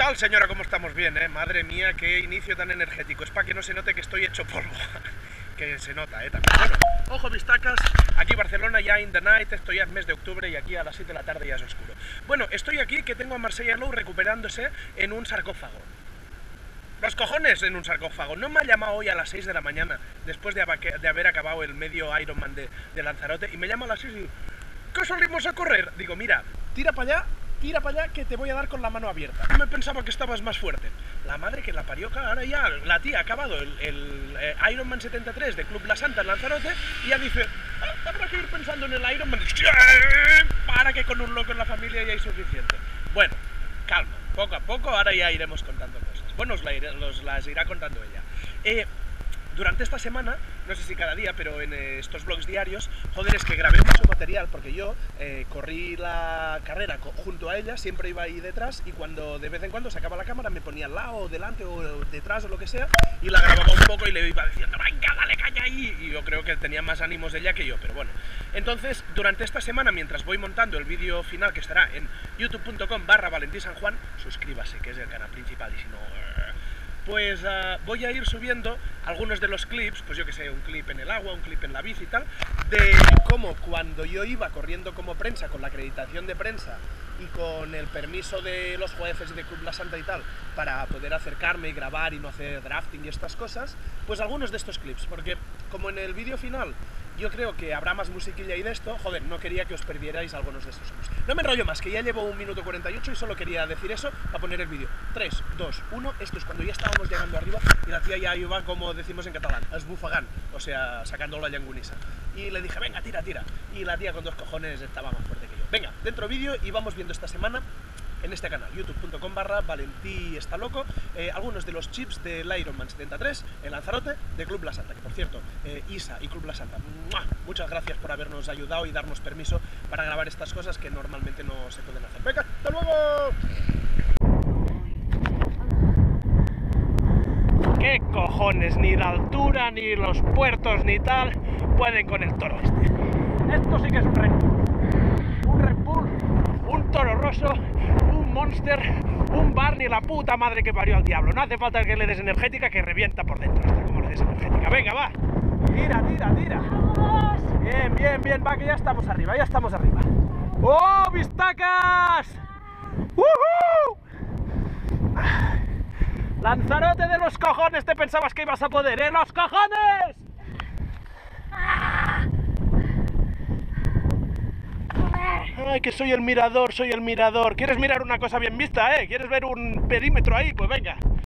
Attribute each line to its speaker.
Speaker 1: tal, señora? ¿Cómo estamos? Bien, ¿eh? Madre mía, qué inicio tan energético. Es para que no se note que estoy hecho polvo. Que se nota, también. Bueno, ojo vistacas, aquí Barcelona ya in the night, esto ya es mes de octubre y aquí a las 7 de la tarde ya es oscuro. Bueno, estoy aquí que tengo a Marsella Low recuperándose en un sarcófago. Los cojones en un sarcófago. No me ha llamado hoy a las 6 de la mañana, después de haber acabado el medio Ironman de Lanzarote, y me llama a las 6 y digo, ¿qué salimos a correr? Digo, mira, tira para allá que te voy a dar con la mano abierta. No me pensaba que estabas más fuerte. La madre que la parió, ahora ya la tía ha acabado el Ironman 73 de Club La Santa en Lanzarote y ya dice, habrá que ir pensando en el Ironman. Para que con un loco en la familia ya hay suficiente. Bueno, calma, poco a poco, ahora ya iremos contando cosas. Bueno, os las irá contando ella. Durante esta semana, no sé si cada día, pero en estos vlogs diarios, joder, es que grabé mucho material, porque yo corrí la carrera junto a ella, siempre iba ahí detrás, y cuando de vez en cuando sacaba la cámara, me ponía al lado, o delante, o detrás, o lo que sea, y la grababa un poco y le iba diciendo, venga, dale caña ahí, y yo creo que tenía más ánimos ella que yo, pero bueno. Entonces, durante esta semana, mientras voy montando el vídeo final, que estará en youtube.com/ValentínSanJuan, suscríbase, que es el canal principal, y si no... pues voy a ir subiendo algunos de los clips, pues yo que sé, un clip en el agua, un clip en la bici y tal, de cómo cuando yo iba corriendo como prensa, con la acreditación de prensa y con el permiso de los jueces y de Club La Santa y tal, para poder acercarme y grabar y no hacer drafting y estas cosas, pues algunos de estos clips, porque como en el vídeo final yo creo que habrá más musiquilla y de esto, joder, no quería que os perdierais algunos de estos clips. No me enrollo más, que ya llevo 1 minuto 48 y solo quería decir eso para poner el vídeo. 3, 2, 1, esto es cuando ya estábamos llegando arriba y la tía ya iba, como decimos en catalán, esbufagant, o sea, sacando la llangunisa. Y le dije, venga, tira, tira. Y la tía con 2 cojones estaba más fuerte que yo. Venga, dentro vídeo y vamos viendo esta semana en este canal, youtube.com/ValentínEstaLoco, algunos de los chips del Ironman 73 en Lanzarote de Club La Santa, que por cierto, Isa y Club La Santa, ¡mua!, muchas gracias por habernos ayudado y darnos permiso para grabar estas cosas que normalmente no se pueden hacer. ¡Venga, hasta luego! ¿Qué cojones? Ni la altura, ni los puertos, ni tal, pueden con el toro este. Esto sí que es un Red Bull. Un Red Bull, un Toro Rosso, un Monster, un Barney, la puta madre que parió al diablo. No hace falta que le des energética, que revienta por dentro. Hasta como le des energética. Venga, va. Tira, tira, tira. Bien, bien, bien. Va, que ya estamos arriba, ya estamos arriba. ¡Oh, vistacas! ¡Woohoo! Lanzarote de los cojones, te pensabas que ibas a poder, ¿eh? ¡Los cojones! Ay, que soy el mirador, soy el mirador. ¿Quieres mirar una cosa bien vista, eh? ¿Quieres ver un perímetro ahí? Pues venga.